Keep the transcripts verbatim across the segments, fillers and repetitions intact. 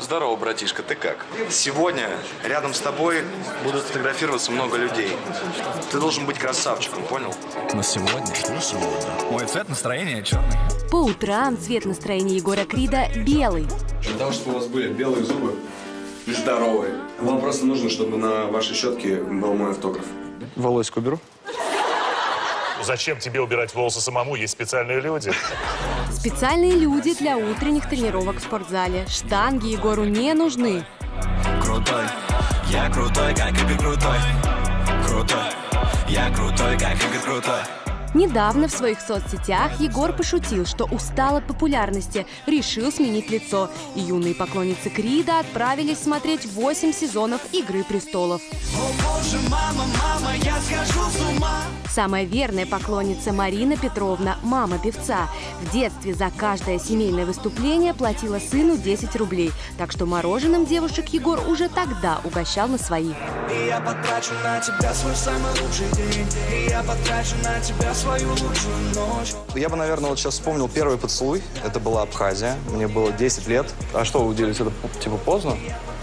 Здорово, братишка, ты как? Сегодня рядом с тобой будут фотографироваться много людей. Ты должен быть красавчиком, понял? Но сегодня, что сегодня? Мой цвет настроения черный. По утрам цвет настроения Егора Крида белый. Для того, чтобы у вас были белые зубы и здоровые, вам просто нужно, чтобы на вашей щетке был мой автограф. Волоську беру. Зачем тебе убирать волосы самому? Есть специальные люди. Специальные люди для утренних тренировок в спортзале. Штанги Егору не нужны. Крутой, я крутой, как Игорь крутой. Крутой, я крутой, как Игорь крутой. Недавно в своих соцсетях Егор пошутил, что устал от популярности, решил сменить лицо. И юные поклонницы Крида отправились смотреть восемь сезонов «Игры престолов». О боже, мама, мама, я схожу с ума. Самая верная поклонница Марина Петровна, мама певца, в детстве за каждое семейное выступление платила сыну десять рублей. Так что мороженым девушек Егор уже тогда угощал на свои. И я потрачу на тебя свой самый лучший день. И я потрачу на тебя свою лучшую ночь. Я бы, наверное, вот сейчас вспомнил первый поцелуй. Это была Абхазия. Мне было десять лет. А что, вы удивились, это типа поздно?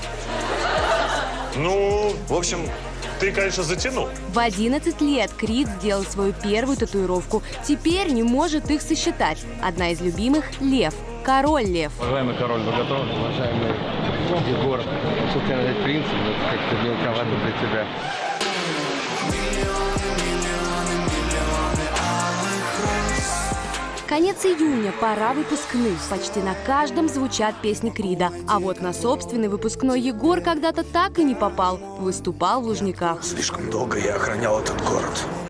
Ну, В общем, ты, конечно, затянул. В одиннадцать лет Крид сделал свою первую татуировку. Теперь не может их сосчитать. Одна из любимых – лев. Король лев. Уважаемый король, вы готовы? Уважаемый Егор, что тебе надеть принцип, это как-то мелковато для тебя. Конец июня, пора выпускных. Почти на каждом звучат песни Крида. А вот на собственный выпускной Егор когда-то так и не попал. Выступал в Лужниках. Слишком долго я охранял этот город.